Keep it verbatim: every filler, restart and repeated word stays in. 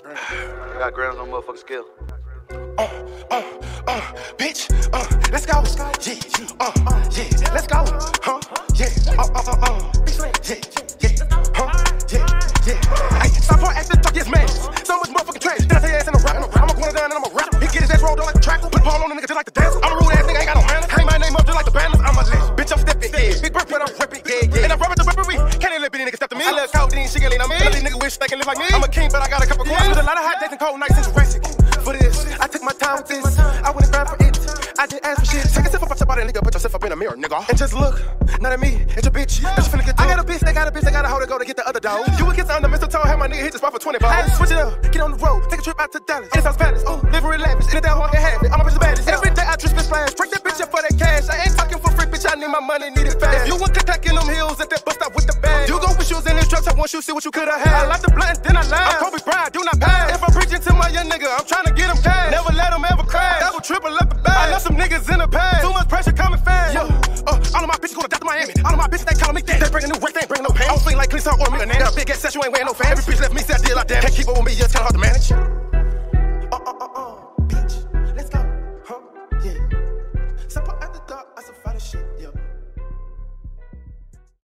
I got grams on motherfucking scale. Uh, uh, uh, bitch, uh, let's go. Yeah, uh, yeah, let's go. Huh? Yeah, uh, uh, uh, uh. Yeah, yeah, huh? Yeah, yeah. Hey, stop for acting talk, yes, man. So much motherfucking trash. Then I say ass in a rap. I'ma put it down and I'ma rap. He get his ass rolled on like a tractor. Put Paul on the nigga just like the dancer. I'm a rude ass nigga, ain't got no manners. Hang my name up just like the banners. I'm a legend. Bitch, I'm stepping, yeah. Big bird, but I'm ripping, yeah, yeah. And I rub at the rippery. Can't even let bitty nigga step to me. I love codeine, she can lean on me. These niggas wish they can live like me. I'm a king, but I got a couple coins. There's a lot of hot days and cold nights since Jurassic. For this, I took my time with this. I wouldn't grind for it. I didn't ask for shit. Take a sip of about that nigga, put yourself up in a mirror, nigga. And just look, not at me, it's your bitch. Yeah. Finna get I got a bitch, they got a bitch, they got a hoe to go to get the other dog. You would kiss under mistletoe, have my nigga hit the spot for twenty balls. I switch it up, get on the road, take a trip out to Dallas. In South Palace, ooh, live real lavish. In the down, I can have it. I'm a bitch the baddest. Every day I twist this flash, break that bitch up for that cash. I ain't talking for free, bitch, I need my money, need it fast. You want to tack in them hills at that bus stop with the bag. You gon' wish you was in this truck, I want you to see what you could've had. I like the blunt, then I laugh. I'm Kobe Bryant, do not pass. If I'm preaching to my young nigga, I'm trying to get him cash. Never let him ever crash. Double, triple up the bag. I love some niggas in the past. Too much pressure coming fast. Yo, uh, all of my bitches go to Doctor Miami. All of my bitches, they calling me daddy. They bring a new work, they ain't bringing no pain. I don't feel like clean salt or me. That big ass set, you ain't wearing no fan. Every bitch left me, said I did like that. Can't keep up with me, yeah, it's kinda hard to manage.